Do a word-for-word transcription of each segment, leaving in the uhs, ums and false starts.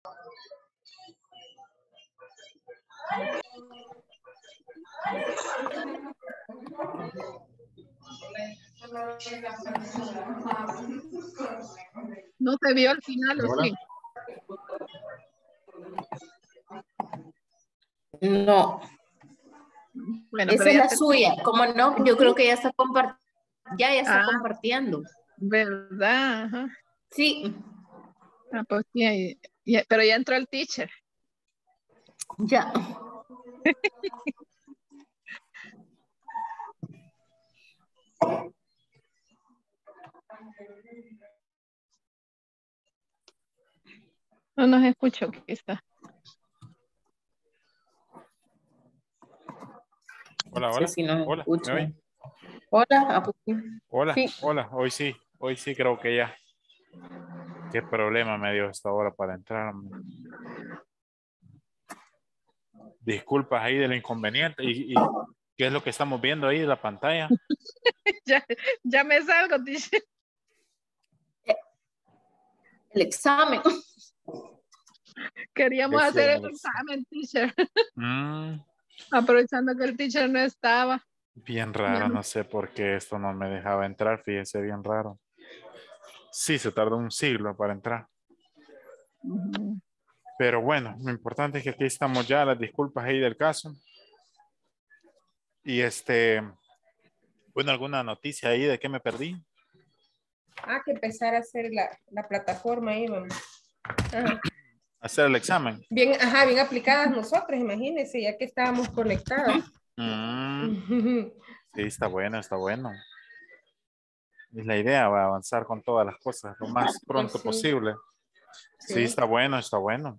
No se vio al final, ¿o sí? No. Bueno, Esa pero es ya la se... suya. ¿Cómo no? Yo creo que ya está compartiendo. Ya, ya está Ah, compartiendo. ¿verdad? Ajá. Sí. Ah, pues sí, ahí- ya- pero ya entró el teacher. Ya. No nos escucho, aquí está. Hola, No sé hola. si nos Hola, ¿me oye? escuchan. Hola. Ah, pues sí. Hola, Sí. hola. Hoy sí, hoy sí creo que ya. Qué problema me dio esta hora para entrar. Disculpas ahí del inconveniente. ¿Y, y qué es lo que estamos viendo ahí en la pantalla? ya, ya me salgo, teacher. El examen. Queríamos Decía hacer en el el examen. examen, teacher. Mm, Aprovechando que el teacher no estaba. bien Ya raro, no- no sé por qué esto no me dejaba entrar. Fíjese, bien raro. Sí, se tardó un siglo para entrar. Ujú. Pero bueno, lo importante es que aquí estamos ya. Las disculpas ahí del caso. Y este, bueno, alguna noticia ahí de qué me perdí. Ah, que empezar a hacer la, la plataforma ahí, vamos. Ajá. Hacer el examen. Bien, ajá, bien aplicadas nosotros, imagínense, ya que estábamos conectados. Mm, sí, está bueno, está bueno. Es la idea, va a avanzar con todas las cosas lo más pronto Pues sí, posible. Sí, sí. está bueno, está bueno.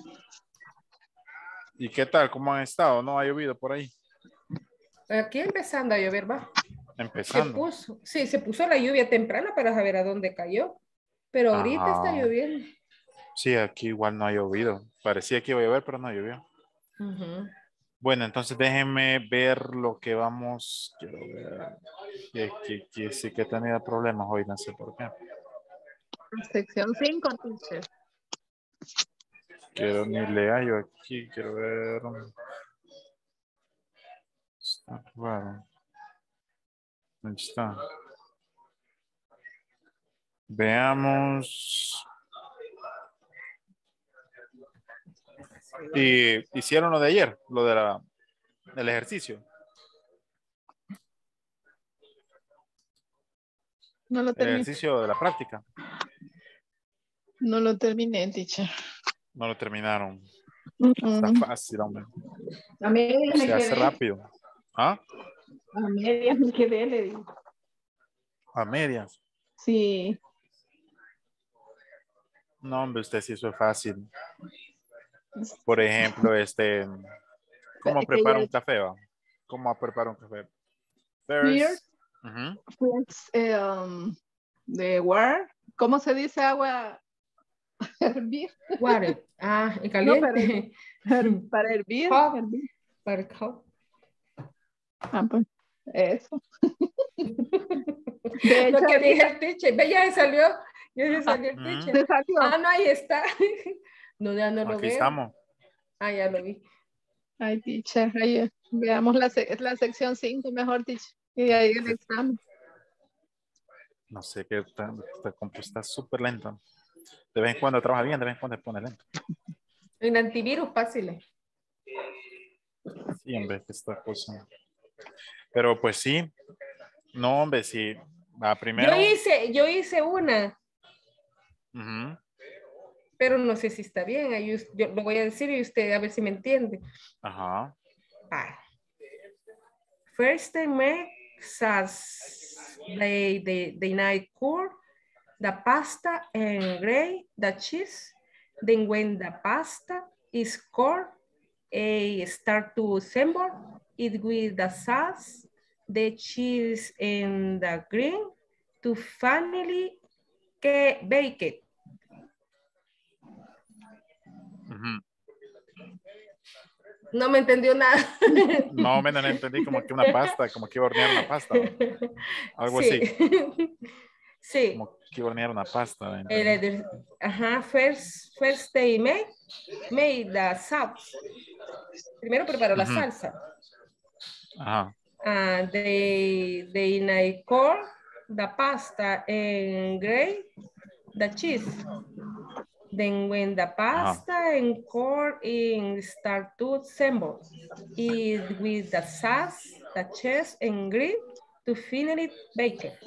¿Y qué tal? ¿Cómo han estado? ¿No ha llovido por ahí? Aquí empezando a llover, va. Se Empezando. puso, sí, se puso la lluvia temprano para saber a dónde cayó. Pero ahorita está Ajá. lloviendo. Sí, aquí igual no ha llovido. Parecía que iba a llover, pero no llovió. Ujú. Bueno, entonces déjenme ver lo que vamos. Quiero ver. Que, que, que sí que he tenido problemas hoy, no sé por qué. Sección cinco, teacher. Quiero ni le hallo aquí, quiero ver. Está raro. Ahí está. Veamos. Y hicieron lo de ayer, lo de la, del ejercicio. No lo El terminé. ejercicio de la práctica. No lo terminé, teacher. No lo terminaron. Mm, Está mm. fácil, hombre. A medias me Se hace quedé. rápido. ¿Ah? A medias me quedé, le digo. A medias. Sí. No, hombre, usted sí eso es fácil. Por ejemplo, este, Pero ¿cómo es que prepara un ya café? Va? ¿Cómo prepara un café? here, First. Ujú. pues, eh, um, de where, ¿cómo se dice agua hervir? Water. Ah, en No, para, caliente. her- para hervir. Hot. hervir. Para el hot. Ah, pues, eso. De Lo hecho, que dije ahorita el teacher. Ve, ya se salió. Ya se ah, salió el Ujú. teacher. se salió. Ah, no, ahí está. No, ya no lo Aquí veo. estamos. Ah, ya lo vi. Ay, teacher, ahí, eh, veamos la, sec- la sección cinco mejor, teacher. Y de ahí el examen. No sé qué está, esta compu está súper lento. De vez en cuando trabaja bien, de vez en cuando se pone lento. En antivirus, fácil. Sí, hombre, que esta cosa. Pero pues sí, no, hombre, sí. Va Yo primero. hice, yo hice una, Ujú. pero no sé si está bien. Ahí us- yo lo voy a decir y usted a ver si me entiende. Ajá. Ah. First they make sauce, the, the, the night cool, the pasta and gray, the cheese. Then when the pasta is cold, a start to assemble it with the sauce, the cheese and the green to finally que- bake it. Ujú. No me entendió nada. Más o menos le entendí como que una pasta, como que iba a hornear una pasta. ¿No? Algo Sí. así. Sí. Como que hornear una pasta. El, el- ajá, first, first day make, made the sauce. Primero preparo la Ujú. salsa. Ajá. Uh, they, they night core the pasta and grate the cheese. Then when the pasta and core in start to assemble, it with the sauce, the cheese and grate to finish bake it.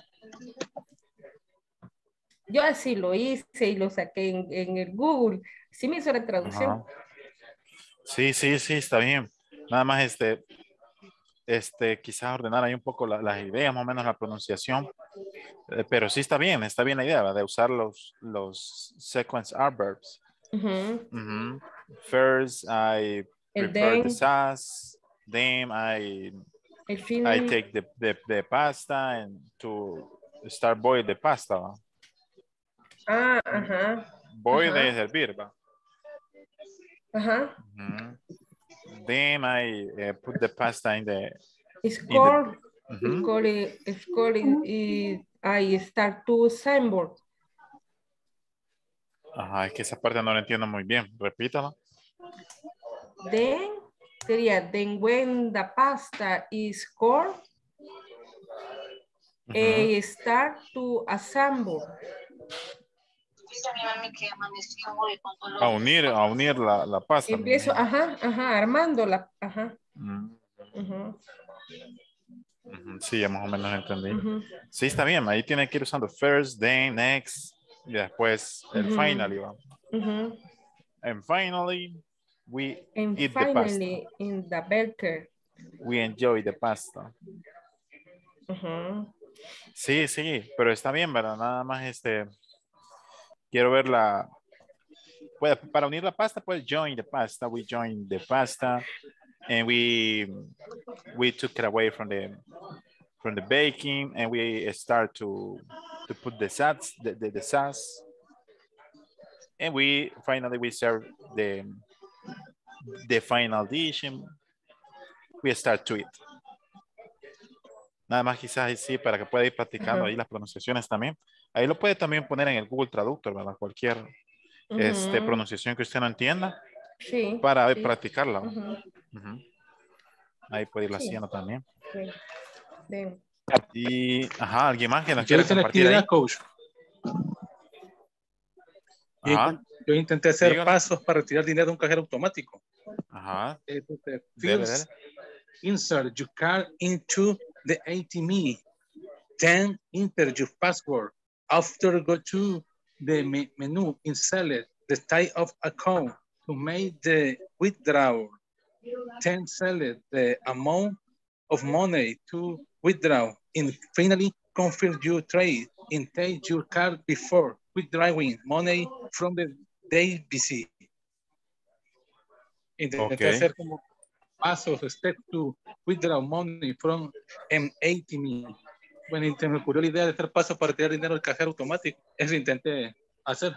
Yo así lo hice y lo saqué en, en el Google. Sí me hizo la traducción. Ajá. Sí, sí, sí, está bien. Nada más este, este, quizás ordenar ahí un poco la- las ideas, más o menos la pronunciación. Eh, pero sí está bien, está bien la idea, ¿verdad? De usar los, los sequence adverbs. Ujú. Ujú. First, I El prepare the then, sauce. Then I, el I final. take the, the, the pasta and to start boil the pasta. ¿va? Ah, ajá. Boil Ajá. es hervir, ¿va? Ajá. Ujú. Then I uh, put the pasta in the... It's in the called, ujú. it's called, it's called, it, I start to assemble. Ajá, es que esa parte no la entiendo muy bien. Repítala. Then, sería, then when the pasta is cold, Ujú. I start to assemble. A unir, a unir la, la pasta. me Empiezo, imagino. ajá, ajá, armándola, ajá. Mm, Ujú, ujú, sí, ya más o menos entendí. ujú, Sí, está bien. Ahí tiene que ir usando first, then, next, y después el ujú, finally. ¿va? ujú. And finally, we And eat the pasta. finally, in the baker. We enjoy the pasta. Ujú. Sí, sí, pero está bien, ¿verdad? Nada más este. Quiero ver la. Pues, para unir la pasta, pues join the pasta. We join the pasta. And we we took it away from the from the baking, and we start to to put the sauce, the, the, the sauce, and we finally we serve the the final dish, and we start to eat. Nada más quizás sí, para que pueda ir practicando Ajá. ahí las pronunciaciones también. Ahí lo puede también poner en el Google Traductor, ¿verdad? Cualquier este, Ujú. pronunciación que usted no entienda, Sí. para Sí. practicarla. Ujú. Ujú. Ahí puede irla Sí. haciendo también. Sí. Bien. Y, ajá, ¿alguien más que nos Yo quiera hice la compartir ahí? actividad, coach. Yo, Ajá, yo intenté hacer dígalo. pasos para retirar dinero de un cajero automático. Ajá, Entonces, dele, first, dele. insert your card into the A T M. Then enter your password. After, go to the me menu in select the type of account to make the withdrawal. Then select the amount of money to withdraw. And finally, confirm your trade and take your card before withdrawing money from the D B C. Intenté Ok. hacer como pasos, step to withdraw money from an A T M. Bueno, y se me ocurrió la idea de hacer pasos para retirar dinero del cajero automático. Eso intenté hacer.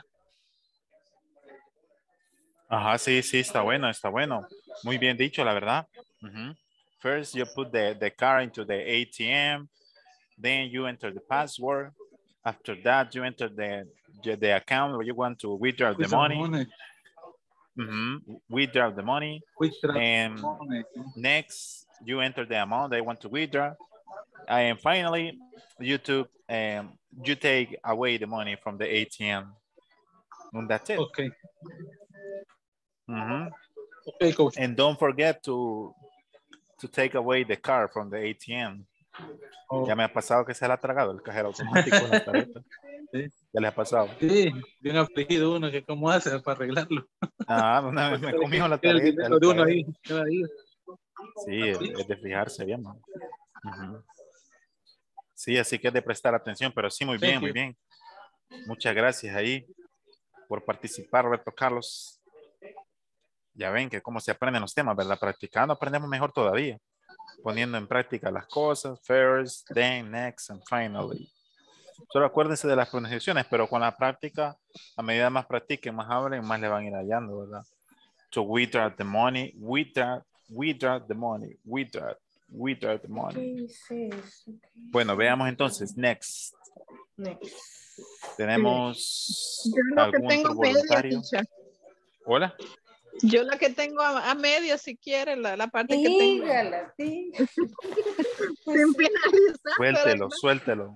Ajá, sí, sí, está bueno, está bueno. Muy bien dicho, la verdad. Ujú. First, you put the, the card into the A T M. Then you enter the password. After that, you enter the, the, the account where you want to withdraw the Withdraw money. money. Mhm. Withdraw the money. Withdraw And money. next, you enter the amount they want to withdraw. And finally, you took um, you take away the money from the A T M. And that's it. Ok. Mhm. Ok, coach. And don't forget to to take away the card from the A T M. Oh. Ya me ha pasado que se le ha tragado el cajero automático en la tarjeta. Sí. Ya le ha pasado. Sí, bien afligido uno, que cómo hace para arreglarlo. Ah, una vez me comió la El tarjeta. dinero El de uno cajero. ahí, cada día. Sí, es, es de fijarse bien, ¿no? Ujú. Sí, así que es de prestar atención, pero sí, muy bien, Thank muy you. bien. Muchas gracias ahí por participar, Roberto Carlos. Ya ven que cómo se aprenden los temas, ¿verdad? Practicando aprendemos mejor todavía. Poniendo en práctica las cosas. First, then, next, and finally. Solo acuérdense de las pronunciaciones, pero con la práctica, a medida más practiquen, más hablen, más le van a ir hallando, ¿verdad? To withdraw the money, withdraw, withdraw the money, withdraw, withdraw the money. Okay, sis, okay. Bueno, veamos entonces. Next. Next. ¿Tenemos Yo lo que algún tengo otro media, voluntario? teacher. Hola. Yo la que tengo a, a media, si quiere, la, la parte que tengo. Dígala, sí. Sin finalizar, Suéltelo, ¿verdad? suéltelo.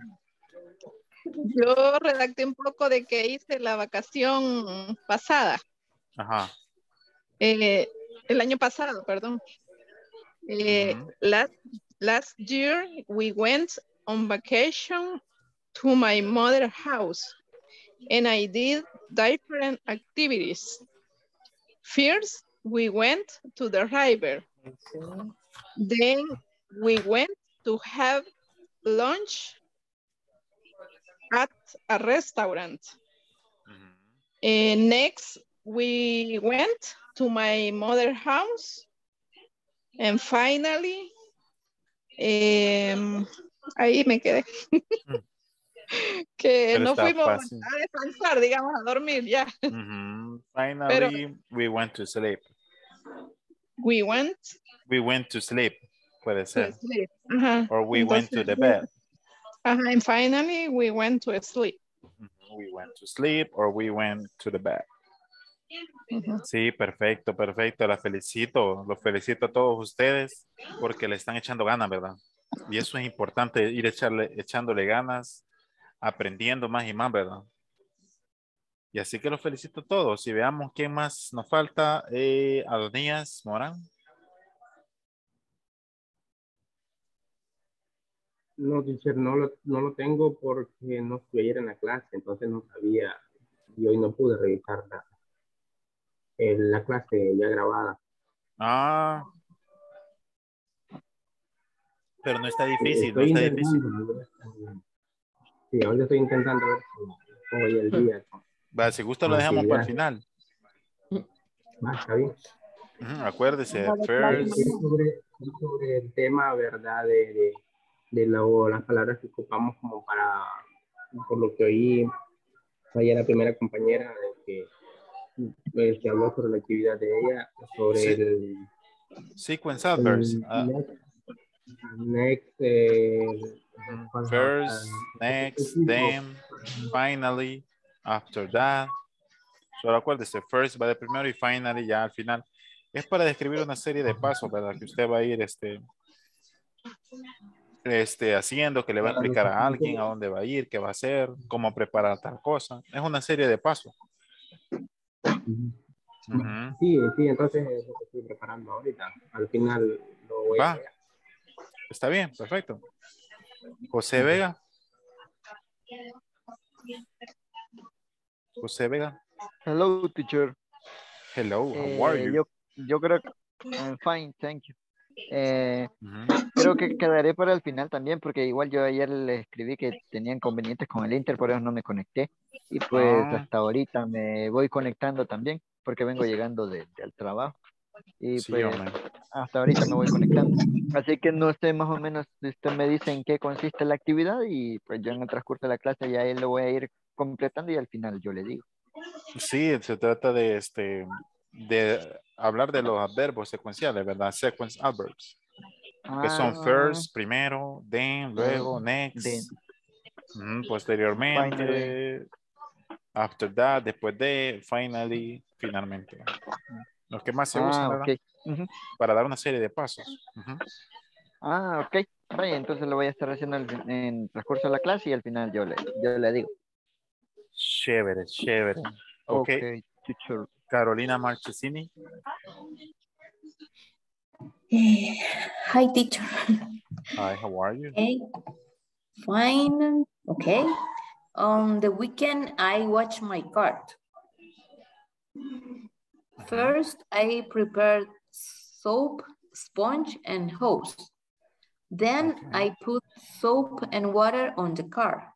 Yo redacté un poco de que hice la vacación pasada, Ajá. eh, el año pasado, perdón. Eh, Ujú. last, last year we went on vacation to my mother's house and I did different activities. First, we went to the river. Then we went to have lunch at a restaurant. Ujú. And next, we went to my mother's house. And finally, em, ahí me quedé. Mm. Que Pero no está fuimos fácil. a descansar, digamos, a dormir ya. Ujú. Pero Finally, we went to sleep. we went We went to sleep. Puede to ser. sleep. Ajá. Or we went to Entonces, the bed. ajá, and finally, we went to sleep. Ujú. We went to sleep or we went to the bed. Ujú. Sí, perfecto, perfecto. La felicito. Los felicito a todos ustedes porque le están echando ganas, ¿verdad? Y eso es importante, ir echarle, echándole ganas, aprendiendo más y más, ¿verdad? Y así que los felicito a todos. Y veamos quién más nos falta. Eh, Adonías Morán. No, teacher, no lo, no lo tengo porque no estuve ayer en la clase, entonces no sabía y hoy no pude revisar la, el- la clase ya grabada. Ah, pero no está Eh, difícil, no Estoy está difícil. intentando, ver, eh, sí, ahora estoy intentando ver cómo, cómo voy el día con, Va, si gusta con lo la dejamos para el actividad. final. Ah, está bien. Ujú, acuérdese, Eh, first. Es sobre, es sobre el tema, ¿verdad? De, de, de lo- las palabras que ocupamos como para, por lo que oí ayer la primera compañera, de que eh, se habló sobre la actividad de ella, sobre Sí, el, sequence adverbs. el Ah, next, next eh, ujú. ¿cuál es la otra? First, next, Equipo. then, finally, after that. Solo acuérdese, first va de primero y finally ya al final. Es para describir una serie de pasos, ¿verdad? Que usted va a ir este, este, haciendo, que le va a Para los explicar a alguien a equipos. dónde va a ir, qué va a hacer, cómo preparar tal cosa. Es una serie de pasos. Ujú. Sí, sí, entonces es lo que estoy preparando ahorita. Al final lo voy a Va, ver. está bien, perfecto. José Vega. José Vega. Hello, teacher. Hello, how are Eh, you? yo, yo creo que I'm fine, thank you. Eh, Ujú. creo que quedaré para el final también, porque igual yo ayer le escribí que tenía inconvenientes con el Inter, por eso no me conecté. Y pues Ah, hasta ahorita me voy conectando también, porque vengo llegando de- del trabajo. Y sí, pues hombre. hasta ahorita me voy conectando. Así que no sé más o menos, usted me dice en qué consiste la actividad y pues yo en el transcurso de la clase ya él lo voy a ir completando y al final yo le digo. Sí, se trata de este de hablar de los adverbos secuenciales, ¿verdad? Sequence adverbs, que son Ah, first, primero, then, eh, luego, de next, ujú, finally. posteriormente, after that, después de, finally, finalmente. Los que más se usan, Ah, ¿verdad? ok. Ujú. Para dar una serie de pasos. Ujú. Ah, ok. Vaya, entonces lo voy a estar haciendo en en el transcurso de la clase y al final yo le, yo le digo. Chévere, chévere. Ok, Ok, teacher. Carolina Marchesini. Eh, Hi, teacher. Hi, how are you? Okay, fine. Okay. On the weekend, I watch my card. First, I prepared soap, sponge, and hose. Then Okay. I put soap and water on the car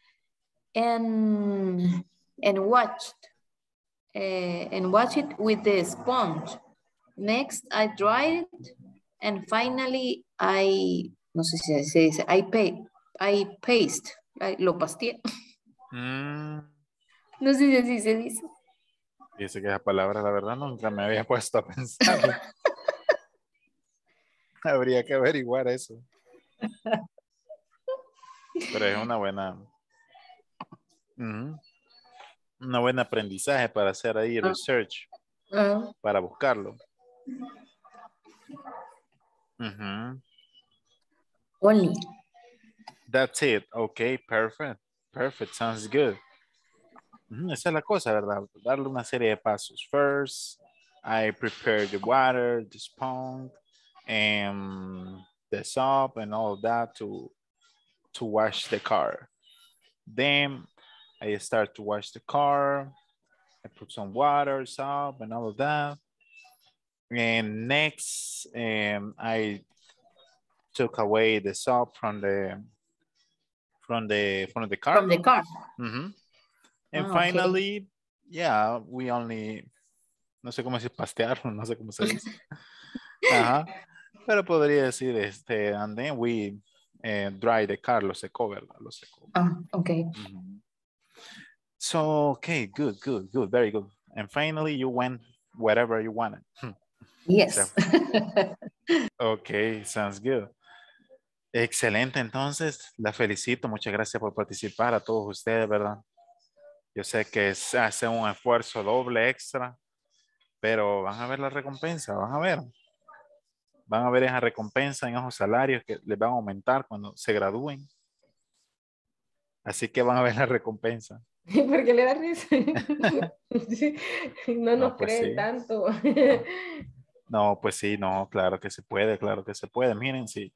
and and watched uh, and watch it with the sponge. Next, I dried it, and finally, I no sé si se dice I pay I paste I, lo pasteé. Mm, No sé si así se dice. dice que esa palabra, la verdad, nunca me había puesto a pensar. Habría que averiguar eso. Pero es una buena, Uh-huh. Un buen aprendizaje para hacer ahí Ah. research, Uh, para buscarlo. Uh-huh. only. That's it. Okay, perfect. Perfect. Sounds good. Uh-huh. Esa es la cosa, ¿verdad? Darle una serie de pasos. First, I prepare the water, the sponge, and the soap and all of that to, to wash the car. Then I start to wash the car. I put some water, soap, and all of that. And next, um, I took away the soap from the from the from the car. From the car. Mm-hmm. And Ah, finally, okay. yeah, we only, no sé cómo decir pastear, no sé cómo se dice. Ajá. Pero podría decir este, and then we uh, dry the car, lo secó, ¿verdad? Lo secó. Ah, okay. Mm-hmm. So, okay, good, good, good, very good. And finally, you went wherever you wanted. Yes. So, okay, sounds good. Excelente, entonces, la felicito. Muchas gracias por participar a todos ustedes, ¿verdad? Yo sé que se hace un esfuerzo doble extra, pero van a ver la recompensa, van a ver. Van a ver esa recompensa en esos salarios que les van a aumentar cuando se gradúen. Así que van a ver la recompensa. ¿Por qué le da risa? No nos No, pues creen sí. tanto. No, pues sí, no, claro que se puede, claro que se puede. Miren, sí.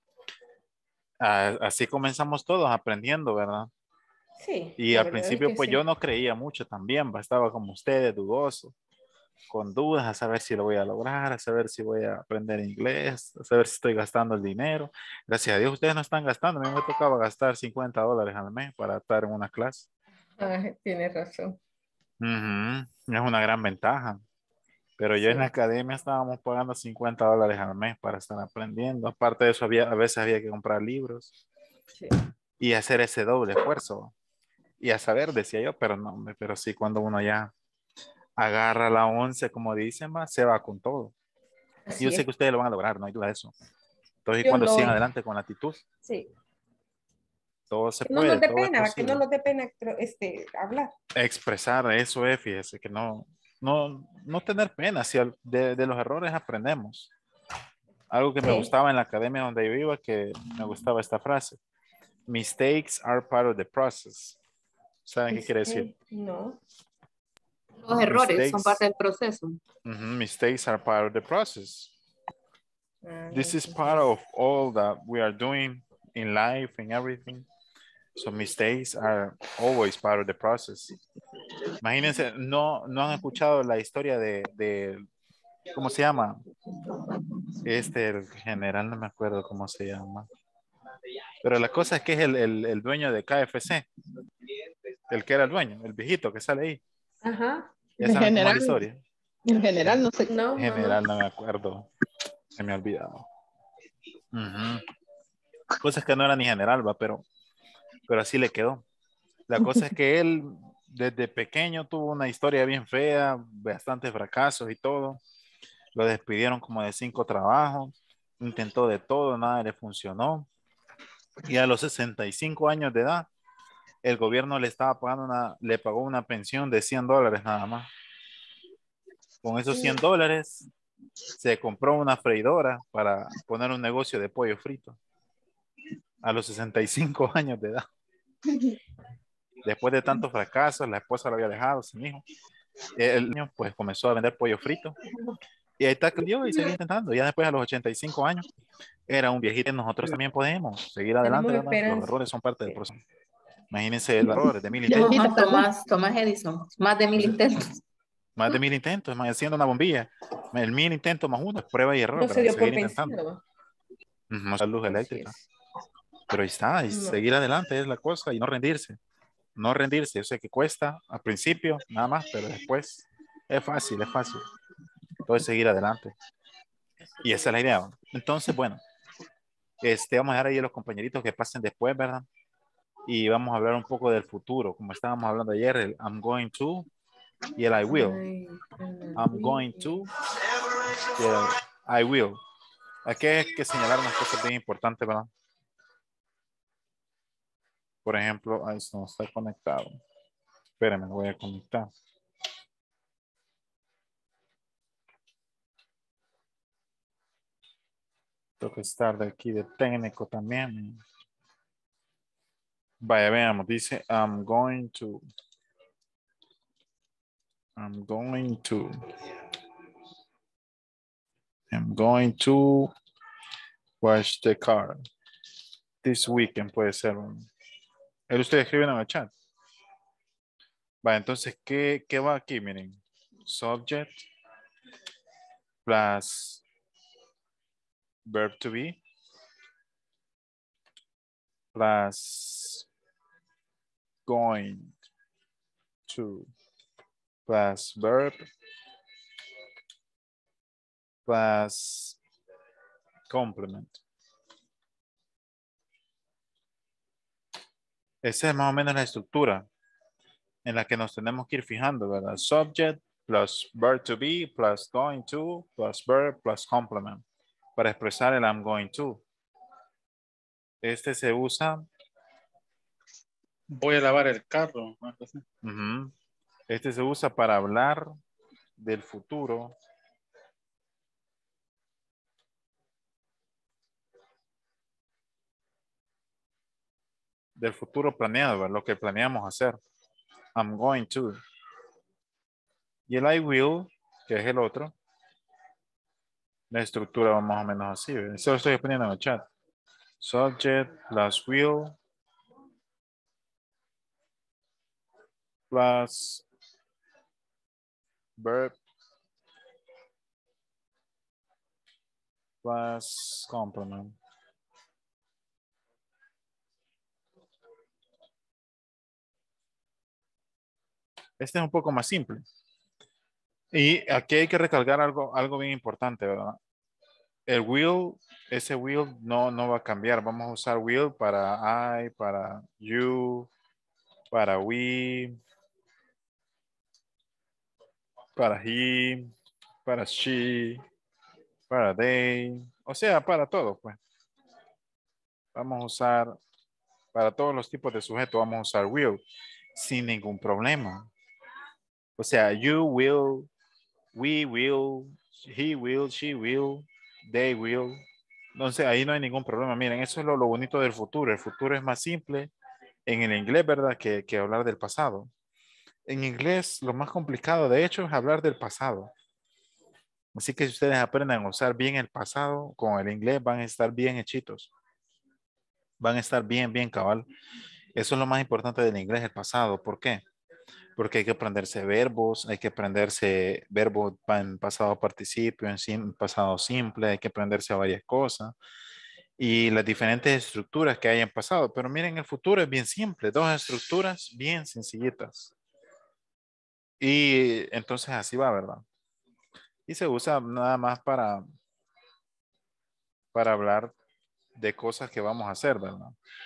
Ah, así comenzamos todos aprendiendo, ¿verdad? Sí, Y la al verdad es principio, que pues sí. yo no creía mucho también, estaba como ustedes, dudoso, con dudas, a saber si lo voy a lograr, a saber si voy a aprender inglés, a saber si estoy gastando el dinero. Gracias a Dios, ustedes no están gastando. A mí me tocaba gastar cincuenta dólares al mes para estar en una clase. Ah, tienes razón. Ujú. Es una gran ventaja. Pero yo Sí. en la academia estábamos pagando cincuenta dólares al mes para estar aprendiendo. Aparte de eso, había, a veces había que comprar libros Sí. y hacer ese doble esfuerzo. Y a saber, decía yo, pero no, hombre, pero sí, cuando uno ya agarra la once, como dicen, va, se va con todo. Y yo Así sé es. que ustedes lo van a lograr, no hay duda de eso. Entonces, Yo cuando lo... sigan adelante con la actitud, Sí. todo se Que no nos puede, dé todo es pena, que no posible. nos dé pena este, hablar. Expresar, eso es, fíjese, que no, no, no tener pena, si al- de, de los errores aprendemos. Algo que me Sí. gustaba en la academia donde yo iba, que me gustaba esta frase. Mistakes are part of the process. ¿Saben qué quiere decir? Este, no. Los errores son Mistakes. parte del proceso. Mhm, mistakes are part of the process. Ah, This is entonces, part of all that we are doing in life and everything. So mistakes are always part of the process. Imagínense, no, no han escuchado la historia de, de, ¿cómo se llama? Este, el general, no me acuerdo cómo se llama. Pero la cosa es que es el, el, el dueño de K F C. El que era el dueño, el viejito que sale ahí. Ajá. Ya En saben cómo es general, la historia. en general no sé. No, no, General, no. no me acuerdo. Se me ha olvidado. Uh-huh. Cosas que no era ni general, va, pero, pero así le quedó. La cosa es que él desde pequeño tuvo una historia bien fea, bastantes fracasos y todo. Lo despidieron como de cinco trabajos. Intentó de todo, nada le funcionó. Y a los sesenta y cinco años de edad, el gobierno le estaba pagando una, le pagó una pensión de cien dólares nada más. Con esos cien dólares se compró una freidora para poner un negocio de pollo frito. A los sesenta y cinco años de edad. Después de tantos fracasos, la esposa lo había dejado sin hijo. El niño pues comenzó a vender pollo frito. Y ahí está que dio y seguía intentando. Ya después a los ochenta y cinco años era un viejito. Nosotros también podemos seguir adelante, Tenemos ¿verdad? Los esperanza. errores son parte del Sí. proceso. Imagínense los errores de mil intentos. Ajá, Tomás, Tomás Edison, más de mil intentos. Más de mil intentos, más haciendo una bombilla. El mil intentos más uno es prueba y error, No se ¿verdad? dio Seguir por intentando. vencido. No es luz Así eléctrica. es. Pero ahí está, y No. seguir adelante es la cosa y no rendirse. No rendirse, yo sé que cuesta al principio, nada más, pero después es fácil, es fácil. Todo es seguir adelante. Y esa es la idea. Entonces, bueno, este, vamos a dejar ahí a los compañeritos que pasen después, ¿verdad? Y vamos a hablar un poco del futuro, como estábamos hablando ayer, el I'm going to y el I will. Ay, I'm going to y el I will. Aquí hay que señalar unas cosas bien importantes, ¿verdad? Por ejemplo, ahí no está conectado. Espérenme, voy a conectar. Tengo que estar de aquí de técnico también. Vaya, veamos. Dice, I'm going to. I'm going to. I'm going to wash the car. This weekend puede ser. Él usted escribe en el chat. Vaya, entonces, ¿qué, qué va aquí? Miren. Subject plus verb to be plus going to plus verb plus complement. Esa es más o menos la estructura en la que nos tenemos que ir fijando, ¿verdad? Subject plus verb to be plus going to plus verb plus complement para expresar el I'm going to. Este se usa. Voy a lavar el carro. Uh-huh. Este se usa para hablar del futuro. Del futuro planeado, ¿verdad? Lo que planeamos hacer. I'm going to. Y el I will, que es el otro. La estructura va más o menos así. ¿verdad? Eso lo estoy poniendo en el chat. Subject plus will plus verb plus complement. Este es un poco más simple. Y aquí hay que recalcar algo, algo bien importante, ¿verdad? El will, ese will no, no va a cambiar. Vamos a usar will para I, para you, para we, para he, para she, para they. O sea, para todo, pues. Vamos a usar, para todos los tipos de sujeto, vamos a usar will sin ningún problema. O sea, you will, we will, he will, she will, they will. Entonces ahí no hay ningún problema. Miren, eso es lo, lo bonito del futuro. El futuro es más simple en el inglés, ¿verdad? Que, que hablar del pasado. En inglés lo más complicado, de hecho, es hablar del pasado. Así que si ustedes aprenden a usar bien el pasado, con el inglés van a estar bien hechitos. Van a estar bien, bien cabal. Eso es lo más importante del inglés, el pasado. ¿Por qué? Porque hay que aprenderse verbos, hay que aprenderse verbos en pasado participio, en sim, pasado simple, hay que aprenderse a varias cosas y las diferentes estructuras que hay en pasado. Pero miren, el futuro es bien simple, dos estructuras bien sencillitas. Y entonces así va, ¿verdad? Y se usa nada más para, para hablar de cosas que vamos a hacer, ¿verdad?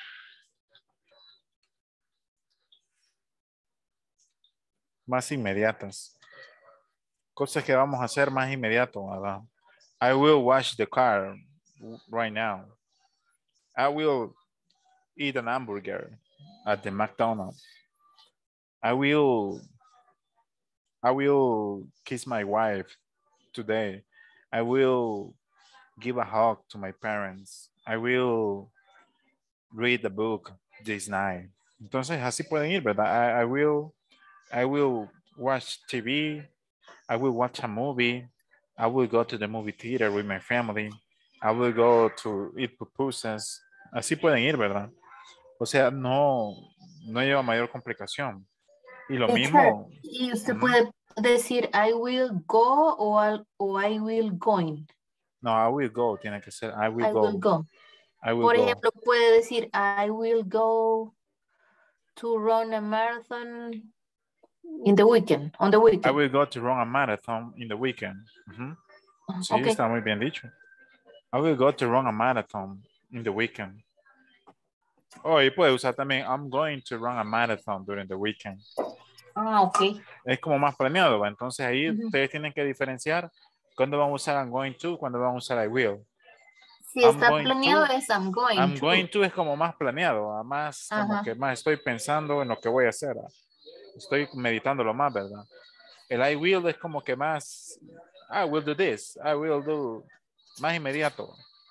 Más inmediatas. Cosas que vamos a hacer más inmediato, ¿verdad? I will wash the car right now. I will eat an hamburger at the McDonald's. I will I will kiss my wife today. I will give a hug to my parents. I will read the book this night. Entonces así pueden ir, ¿verdad? I, I will I will watch T V. I will watch a movie. I will go to the movie theater with my family. I will go to eat pupusas. Así pueden ir, ¿verdad? O sea, no, no lleva mayor complicación. Y lo mismo. Y usted uh-huh. puede decir I will go o, I'll, o I will going. No, I will go. Tiene que ser I will I go. Will go. I will Por go. ejemplo, puede decir I will go to run a marathon in the weekend, on the weekend. I will go to run a marathon in the weekend. Uh-huh. Sí, okay. Está muy bien dicho. I will go to run a marathon in the weekend. Oh, y puede usar también I'm going to run a marathon during the weekend. Ah, ok. Es como más planeado, ¿va? Entonces ahí uh-huh. ustedes tienen que diferenciar cuándo van a usar I'm going to, cuándo van a usar I will. Si I'm está planeado to, es I'm going I'm to. going to es como más planeado, más, como que más estoy pensando en lo que voy a hacer. Estoy meditándolo más, ¿verdad? El I will es como que más, I will do this, I will do, más inmediato.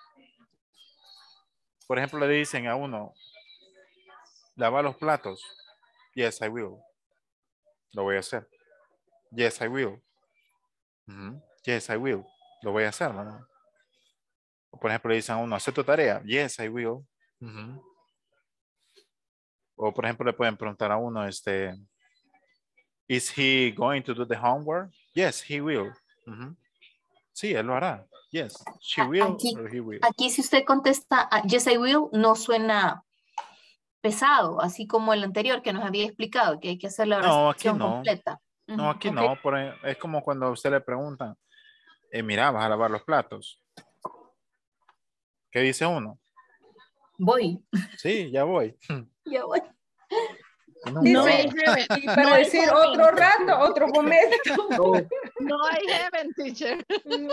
Por ejemplo, le dicen a uno, lavar los platos. Yes, I will. Lo voy a hacer. Yes, I will. Uh-huh. Yes, I will. Lo voy a hacer, ¿verdad? Por ejemplo, le dicen a uno, ¿hacer tu tarea? Yes, I will. Uh-huh. O por ejemplo, le pueden preguntar a uno, este, ¿is he going to do the homework? Yes, he will. Uh-huh. Sí, él lo hará. Yes, she will Aquí, or he will. aquí si usted contesta uh, yes, I will, no suena pesado, así como el anterior que nos había explicado, que hay que hacer la No, aquí oración no. completa. No, aquí Okay. no. Por, es como cuando a usted le preguntan, eh, mira, vas a lavar los platos. ¿Qué dice uno? Voy. Sí, ya voy. Ya voy. No, Dice, No, I no. haven't. y para No, I decir haven't. otro rato, otro momento. No, No, I haven't, teacher.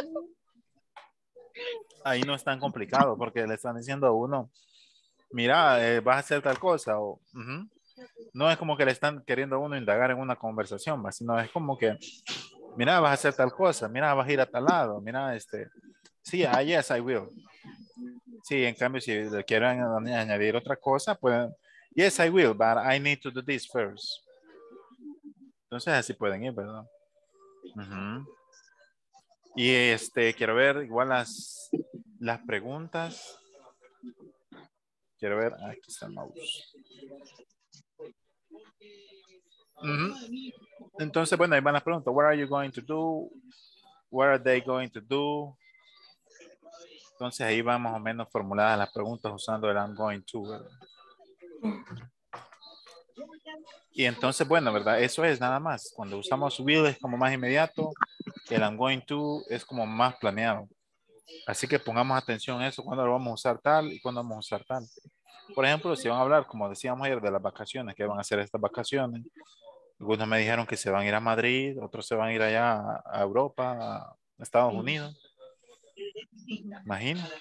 Ahí no es tan complicado porque le están diciendo a uno, mira, eh, vas a hacer tal cosa. O, uh-huh. No es como que le están queriendo a uno indagar en una conversación, ¿va? Sino es como que, mira, vas a hacer tal cosa, mira, vas a ir a tal lado, mira, este, sí, ah, yes, I will. Sí, en cambio, si le quieren añadir otra cosa, pueden, yes, I will, but I need to do this first. Entonces así pueden ir, ¿verdad? Uh-huh. Y este, quiero ver igual las, las preguntas. Quiero ver, aquí está el mouse. Uh-huh. Entonces, bueno, ahí van las preguntas. What are you going to do? What are they going to do? Entonces ahí van más o menos formuladas las preguntas usando el I'm going to, ¿verdad? Y entonces, bueno, ¿verdad? Eso es nada más. Cuando usamos will es como más inmediato. El I'm going to es como más planeado. Así que pongamos atención a eso. Cuando lo vamos a usar tal y cuando vamos a usar tal. Por ejemplo, si van a hablar, como decíamos ayer, de las vacaciones, que van a hacer estas vacaciones. Algunos me dijeron que se van a ir a Madrid, otros se van a ir allá a, a Europa, a Estados Unidos. Imagina.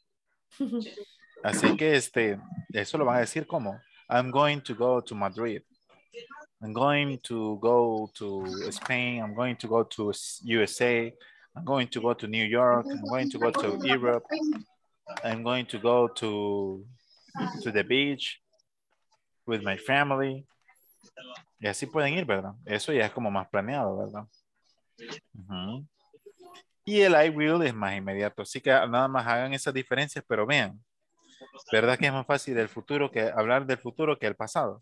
Así que este, eso lo van a decir como, I'm going to go to Madrid. I'm going to go to Spain. I'm going to go to U S A. I'm going to go to New York. I'm going to go to Europe. I'm going to go to, to the beach with my family. Y así pueden ir, ¿verdad? Eso ya es como más planeado, ¿verdad? Uh-huh. Y el I will es más inmediato. Así que nada más hagan esas diferencias, pero vean, ¿verdad que es más fácil el futuro que hablar del futuro que el pasado?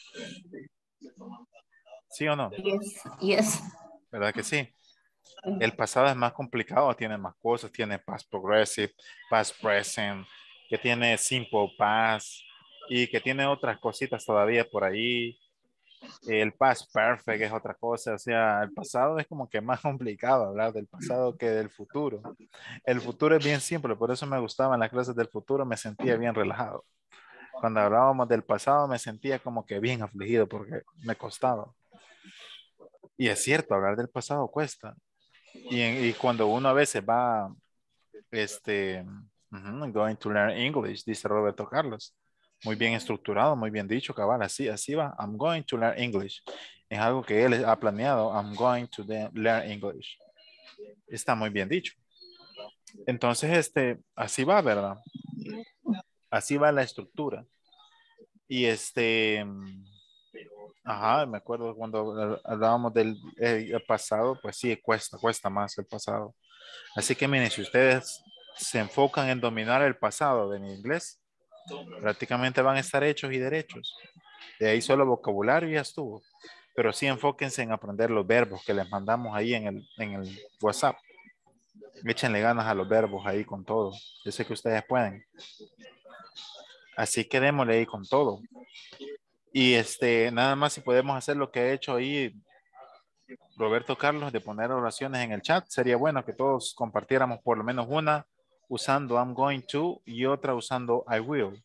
¿Sí o no? Yes, yes. ¿Verdad que sí? El pasado es más complicado, tiene más cosas, tiene past progressive, past present, que tiene simple past y que tiene otras cositas todavía por ahí. El past perfect es otra cosa, o sea, el pasado es como que más complicado hablar del pasado que del futuro. El futuro es bien simple, por eso me gustaba en las clases del futuro, me sentía bien relajado. Cuando hablábamos del pasado me sentía como que bien afligido porque me costaba. Y es cierto, hablar del pasado cuesta. Y, y cuando uno a veces va, este, uh-huh, going to learn English, dice Roberto Carlos. Muy bien estructurado, muy bien dicho, cabal, así, así va. I'm going to learn English. Es algo que él ha planeado. I'm going to learn English. Está muy bien dicho. Entonces, este, así va, ¿verdad? Así va la estructura. Y este, ajá, me acuerdo cuando hablábamos del el pasado, pues sí, cuesta, cuesta más el pasado. Así que miren, si ustedes se enfocan en dominar el pasado en inglés, prácticamente van a estar hechos y derechos. De ahí solo vocabulario y ya estuvo. Pero sí enfóquense en aprender los verbos que les mandamos ahí en el, en el WhatsApp. Échenle ganas a los verbos ahí con todo. Yo sé que ustedes pueden. Así que démosle ahí con todo. Y este, nada más si podemos hacer lo que ha hecho ahí Roberto Carlos de poner oraciones en el chat, sería bueno que todos compartiéramos por lo menos una usando I'm going to y otra usando I will.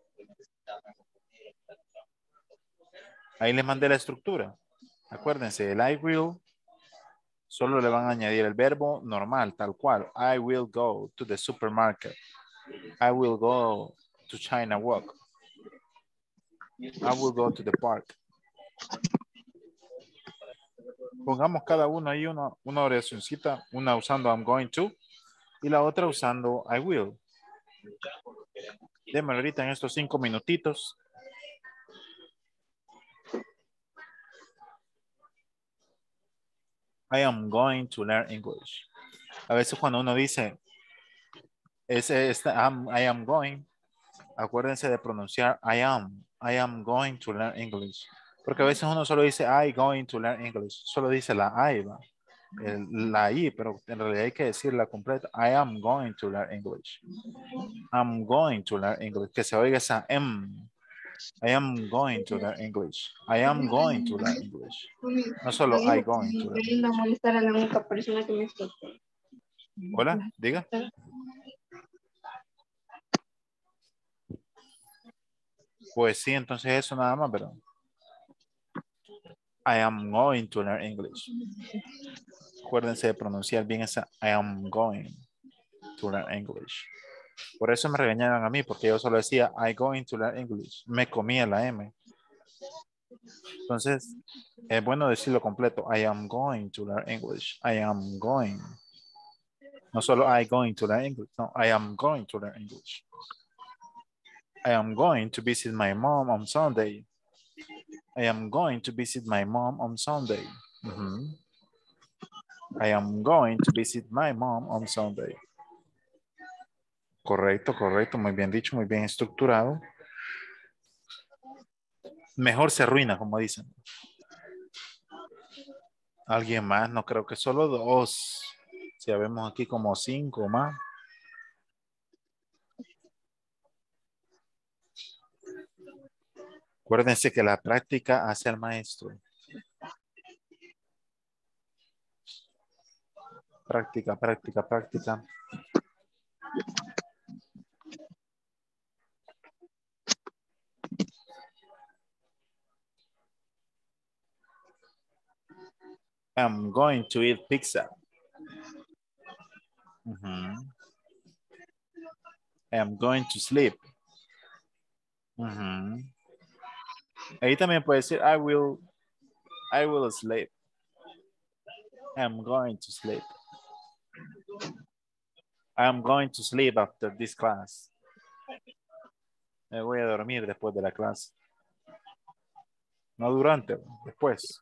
Ahí les mandé la estructura. Acuérdense, el I will solo le van a añadir el verbo normal, tal cual. I will go to the supermarket. I will go to China Walk. I will go to the park. Pongamos cada uno ahí una, una oracióncita, una usando I'm going to y la otra usando I will. Démosle ahorita en estos cinco minutitos. I am going to learn English. A veces cuando uno dice ese, este, I'm, I am going, acuérdense de pronunciar I am. I am going to learn English. Porque a veces uno solo dice I going to learn English. Solo dice la I, ¿va? El, la I, pero en realidad hay que decirla completa. I am going to learn English. I'm going to learn English. Que se oiga esa M. I am going to learn English. I am going to learn English. No solo I going to learn English. No molestar a la única persona que me escucha. Hola, diga. Pues sí, entonces eso nada más, pero I am going to learn English. Acuérdense de pronunciar bien esa I am going to learn English. Por eso me regañaron a mí, porque yo solo decía I going to learn English. Me comía la M. Entonces, es bueno decirlo completo. I am going to learn English. I am going. No solo I going to learn English. No, I am going to learn English. I am going to visit my mom on Sunday. I am going to visit my mom on Sunday. Mm-hmm. I am going to visit my mom on Sunday. Correcto, correcto. Muy bien dicho, muy bien estructurado. Mejor se arruina, como dicen. ¿Alguien más? No creo que solo dos. Si ya vemos aquí como cinco más. Acuérdense que la práctica hace al maestro. Práctica, práctica, práctica. I'm going to eat pizza. Mm-hmm. I'm going to sleep. Mm-hmm. Ahí también puede decir I will, I will sleep. I'm going to sleep. I'm going to sleep after this class. Me voy a dormir después de la clase. No durante, después.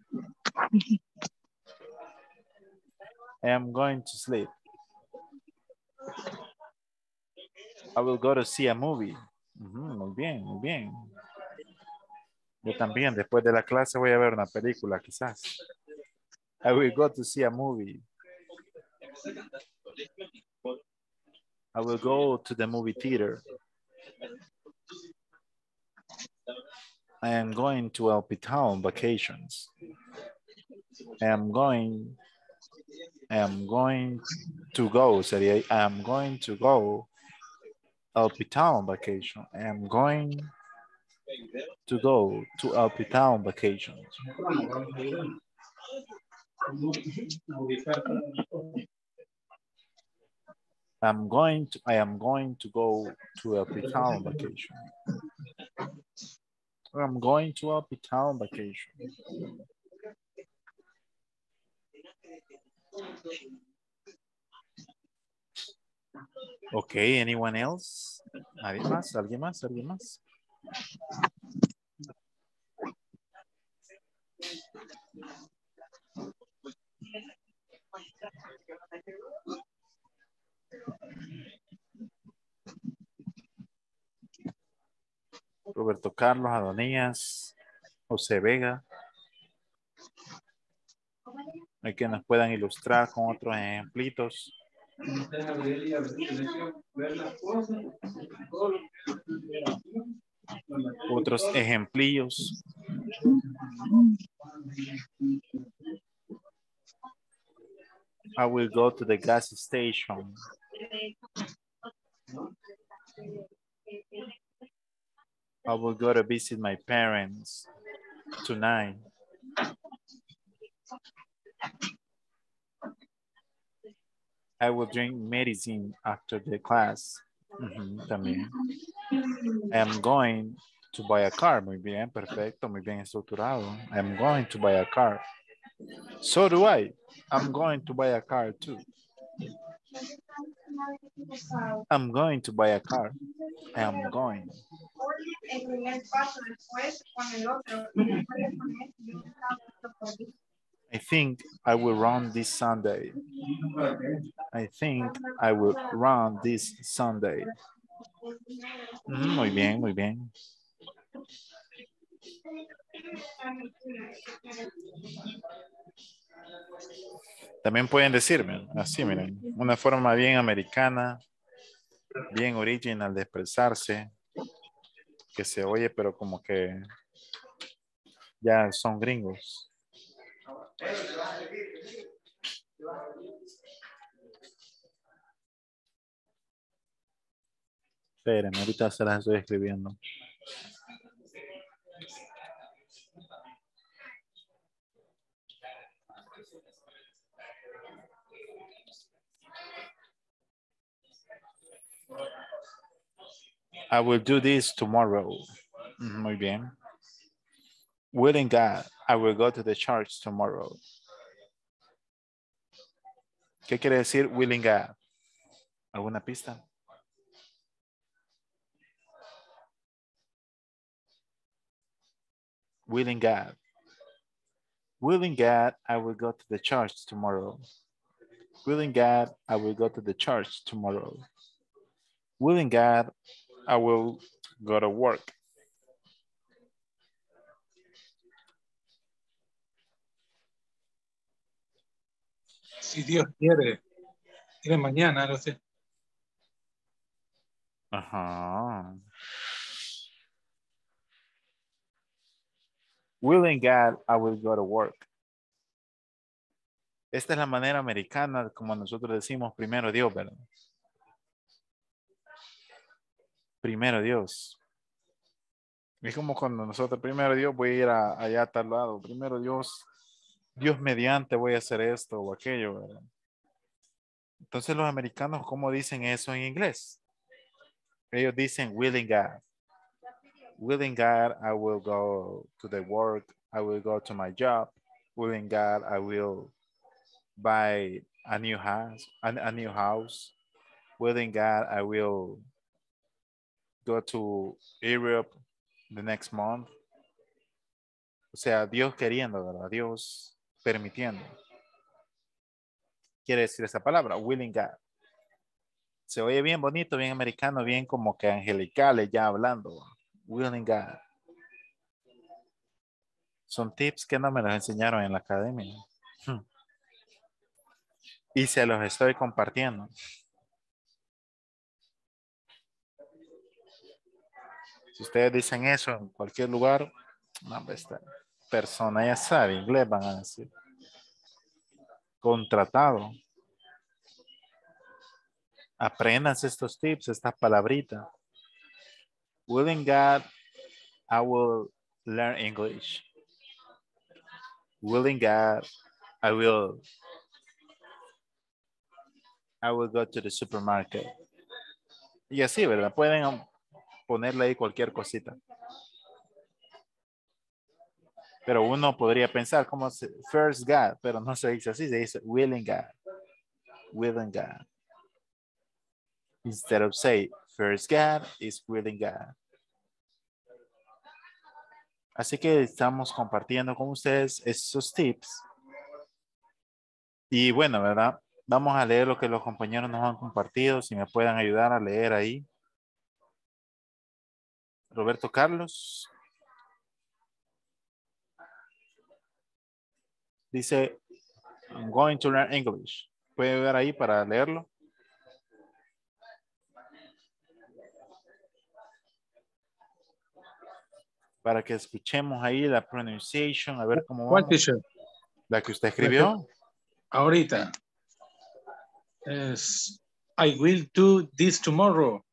I am going to sleep. I will go to see a movie. Uh-huh, muy bien, muy bien. Yo también, después de la clase voy a ver una película, quizás. I will go to see a movie. I will go to the movie theater. I am going to El Pital on vacations. I am going, I am going to go, sería, I am going to go El Pital on vacation. I am going to go to El Pital on vacations. I'm going to, I am going to go to El Pital on vacation. I'm going to El Pital on vacation. Okay, anyone else? ¿Alguien más? ¿Alguien más? ¿Alguien más? Roberto Carlos, Adonías, José Vega. Hay que nos puedan ilustrar con otros ejemplitos. Otros ejemplillos. I will go to the gas station. I will go to visit my parents tonight. I will drink medicine after the class. Uh-huh, también. I am going to buy a car. Muy bien, perfecto, muy bien estructurado. I am going to buy a car. So do I. I'm going to buy a car too. I'm going to buy a car. I'm going. I think I will run this Sunday. I think I will run this Sunday. Mm, muy bien, muy bien. También pueden decirme, así miren, una forma bien americana, bien original de expresarse, que se oye, pero como que ya son gringos. Esperen, ahorita se las estoy escribiendo. I will do this tomorrow. Muy bien. Willing God, I will go to the church tomorrow. ¿Qué quiere decir willing God? ¿Alguna pista? Willing God. Willing God, I will go to the church tomorrow. Willing God, I will go to the church tomorrow. Willing God, I will go to work. Si Dios quiere, quiere mañana, no sé. Ajá. Willing God, I will go to work. Esta es la manera americana, como nosotros decimos, primero Dios, ¿verdad? Primero Dios. Es como cuando nosotros, primero Dios, voy a ir a, allá a tal lado. Primero Dios, Dios mediante voy a hacer esto o aquello, ¿verdad? Entonces los americanos, ¿cómo dicen eso en inglés? Ellos dicen willing God. Willing God, I will go to the work. I will go to my job. Willing God, I will buy a new house. A, a new house. Willing God, I will go to Europe the next month. O sea, Dios queriendo, ¿verdad? Dios permitiendo. Quiere decir esa palabra, willing God. Se oye bien bonito, bien americano, bien como que angelicales ya hablando. Willing God. Son tips que no me los enseñaron en la academia. Y se los estoy compartiendo. Si ustedes dicen eso en cualquier lugar, no, esta persona ya sabe inglés, van a decir. Contratado. Aprendan estos tips, estas palabritas. Willing God, I will learn English. Willing God, I will I will go to the supermarket. Y así, ¿verdad? Pueden ponerle ahí cualquier cosita. Pero uno podría pensar como first God, pero no se dice así, se dice willing God. Willing God. Instead of say first God is willing God. Así que estamos compartiendo con ustedes esos tips. Y bueno, ¿verdad? Vamos a leer lo que los compañeros nos han compartido. Si me pueden ayudar a leer ahí. Roberto Carlos. Dice, I'm going to learn English. ¿Puede ver ahí para leerlo? Para que escuchemos ahí la pronunciation, a ver cómo ¿Cuál vamos. teacher? La que usted escribió. Ahorita. Es, I will do this tomorrow.